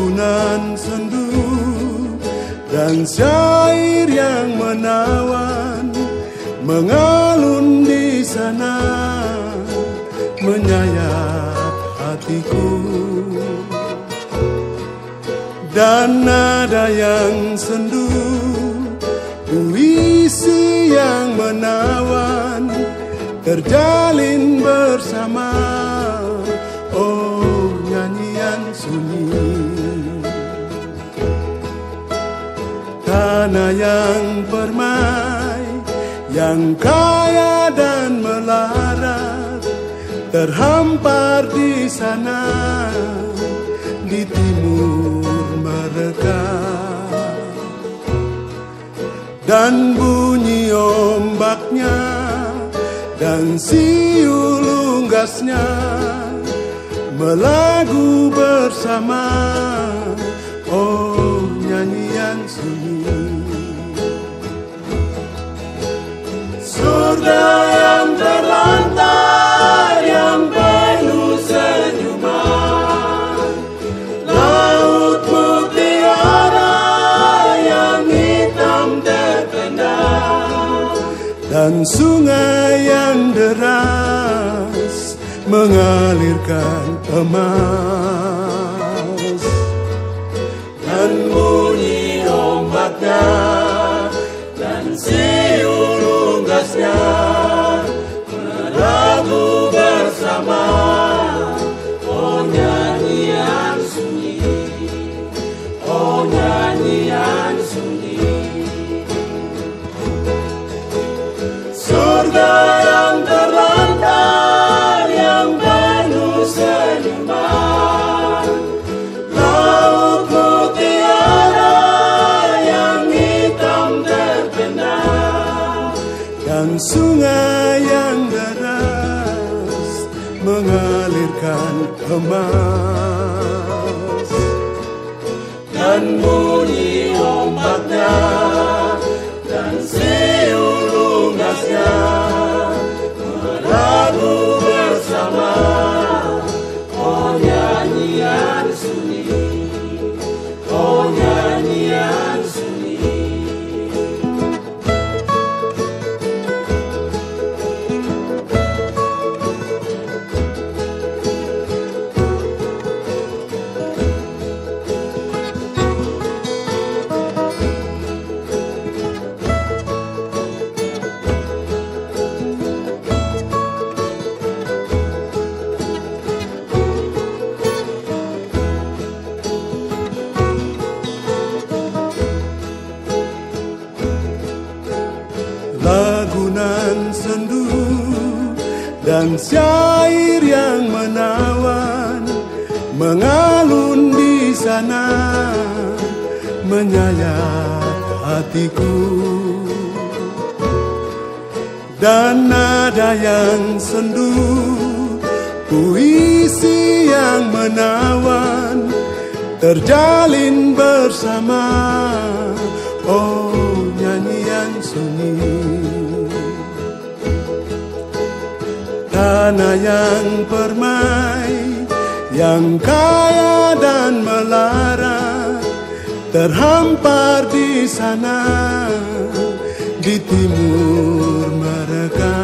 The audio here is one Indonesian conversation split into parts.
Lagunan sendu dan syair yang menawan mengalun di sana, menyayat hatiku. Dan nada yang sendu, puisi yang menawan terjalin bersama. Oh, nyanyian sunyi tanah yang permai, yang kaya dan melarat, terhampar di sana, di timur mereka. Dan bunyi ombaknya dan siul unggasnya melagu bersama. Oh, nyanyian sunyi. Surga yang terlantar, yang penuh senyuman, laut mutiara yang hitam terpendam, dan sungai yang deras mengalirkan emas. Dan bunyi ombaknya dan siul unggasnya melagu bersama. Oh, nyanyian sunyi, oh, nyanyian sunyi. Surga yang terlantar, yang penuh senyuman, laut mutiara yang hitam terpendam, dan sungai yang deras mengalirkan emas. Dan bunyi ombaknya dan siul unggasnya melagu bersama. Oh, nyanyian sunyi, oh, nyanyian sunyi. Lagunan sendu dan syair yang menawan mengalun di sana, menyayat hatiku. Dan nada yang sendu, puisi yang menawan terjalin bersama. Oh, nyanyian sunyi. Tanah yang permai, yang kaya dan melarat, terhampar di sana, di timur mereka.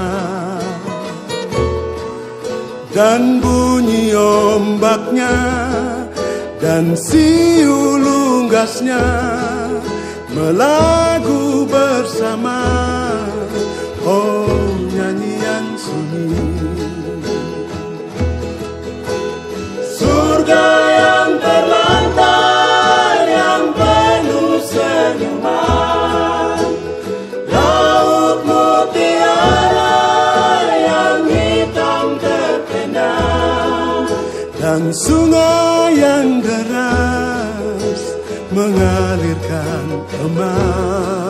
Dan bunyi ombaknya dan siul unggasnya melagu bersama. Oh, nyanyian sunyi. Surga yang terlantar, yang penuh senyuman, laut mutiara yang hitam terpendam, dan sungai yang deras mengalirkan emas.